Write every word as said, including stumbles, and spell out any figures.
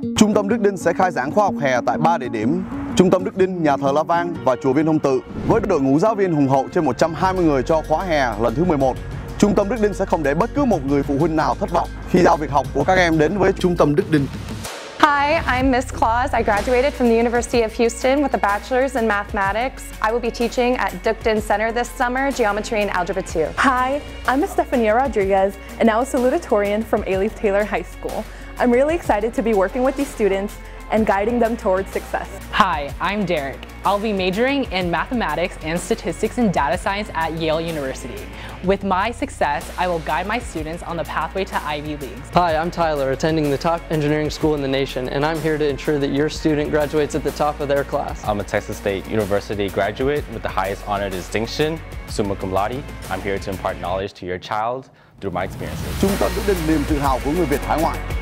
Trung tâm Đức Đinh sẽ khai giảng khóa học hè tại ba địa điểm: Trung tâm Đức Đinh, Nhà thờ La Vang và Chùa Viên Hồng Tự, với đội ngũ giáo viên hùng hậu trên một trăm hai mươi người cho khóa hè lần thứ mười một. Trung tâm Đức Đinh sẽ không để bất cứ một người phụ huynh nào thất vọng khi giao việc học của các em đến với Trung tâm Đức Đinh. Hi, I'm Miss Claus. I graduated from the University of Houston with a bachelor's in mathematics. I will be teaching at Dukden Center this summer, Geometry and Algebra two. Hi, I'm Estefania Rodriguez, and now a salutatorian from Alief Taylor High School. I'm really excited to be working with these students and guiding them towards success. Hi, I'm Derek. I'll be majoring in mathematics and statistics and data science at Yale University. With my success, I will guide my students on the pathway to Ivy Leagues. Hi, I'm Tyler, attending the top engineering school in the nation, and I'm here to ensure that your student graduates at the top of their class. I'm a Texas State University graduate with the highest honor distinction, summa cum laude. I'm here to impart knowledge to your child through my experiences. Trung tâm Đức Đinh, niềm tự hào của người Việt hải ngoại.